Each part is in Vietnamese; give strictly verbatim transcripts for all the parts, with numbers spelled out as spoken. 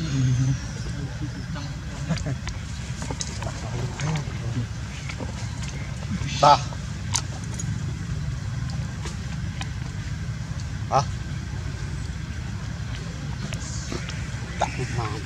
ta hả đặt một hàng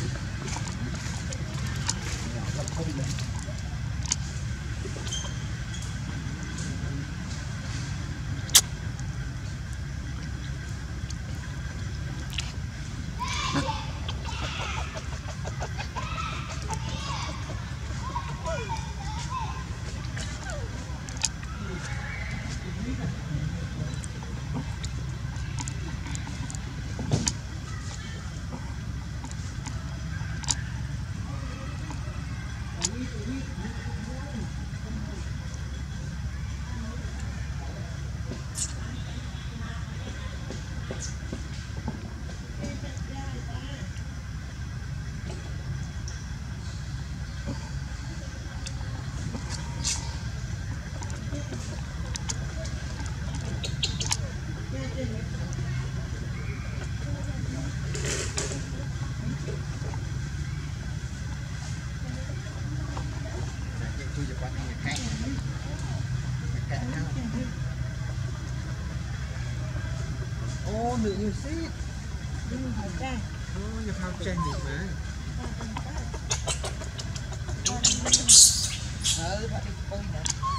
ô nữ như xít nhưng mà ra ô như phao chanh được mà ờ bạn đi coi nè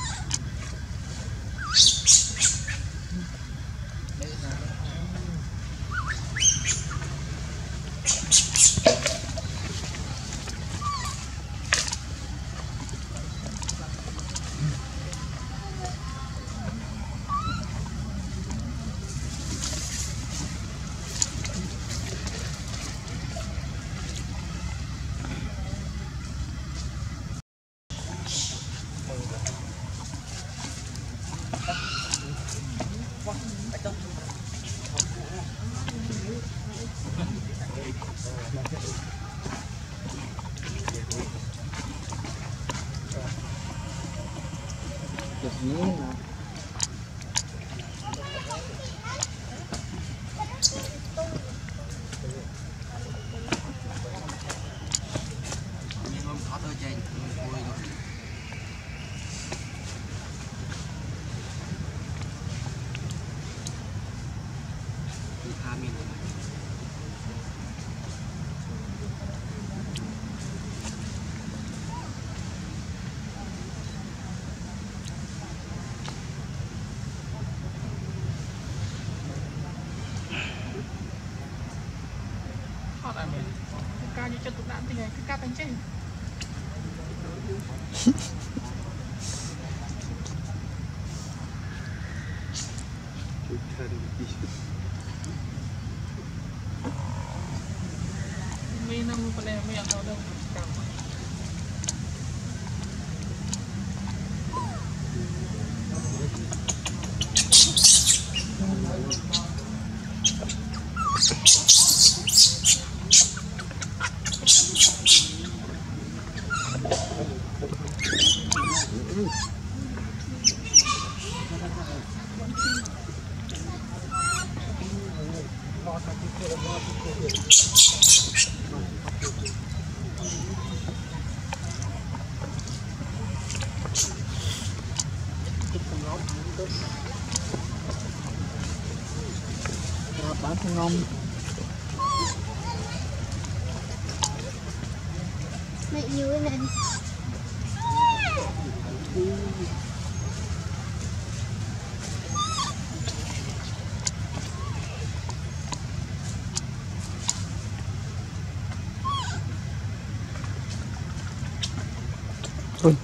cao như chân tụi bạn thì này cái cáp bánh trên mình nằm một lần mình ăn đâu đâu bán không ngon mẹ như thế này ui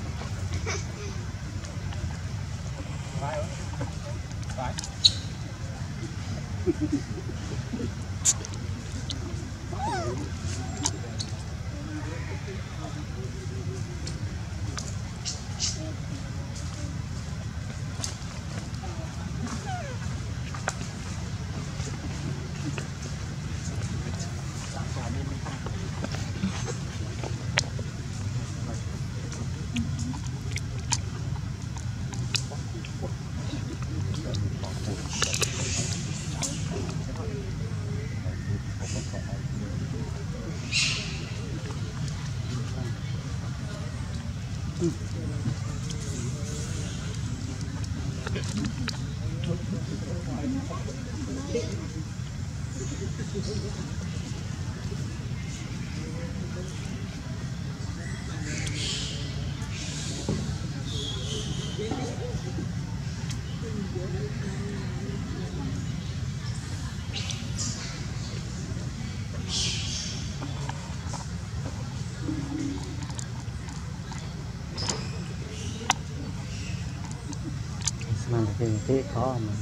mà cái cái khó mà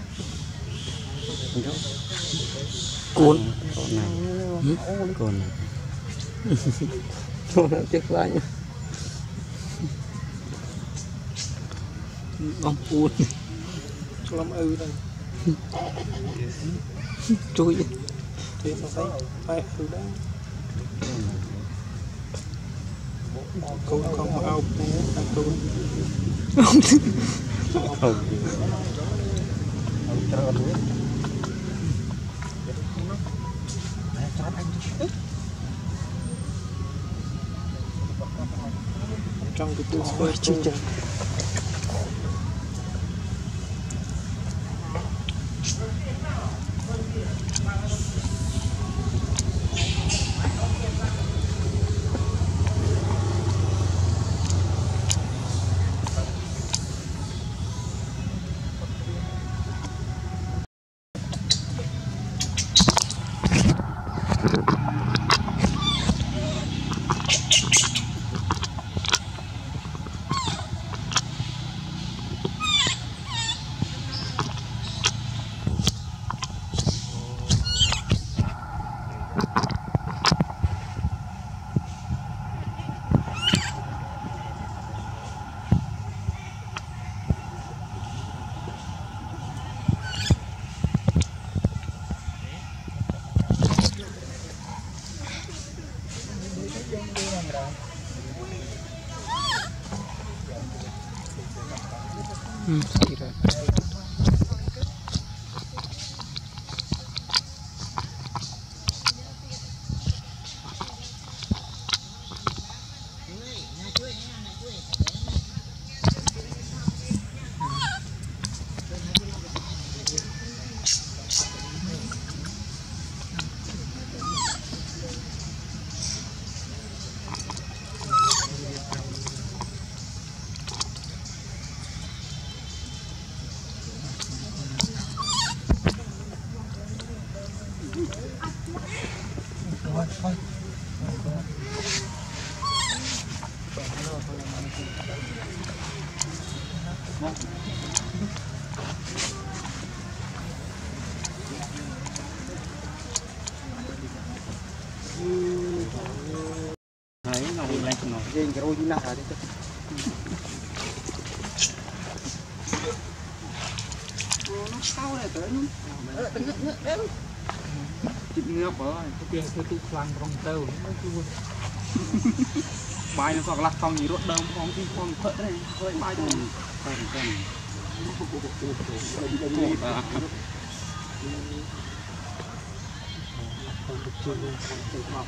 cuốn con này con này nó chết quá nhá ông cuốn làm ư đây chui thì nó thấy phải ư đó con không ao ăn cuốn không trong cái túi phơi chưa chả hmm, kira thấy nó bị lạnh nó riêng cái đôi như nào đấy nó cao này tới luôn chịu ngược rồi cái tiền cái tụ phăng trong tàu nó chưa bài nó còn lắc phong gì rốt đơm phong thì phong phở này hơi bài thôi còn còn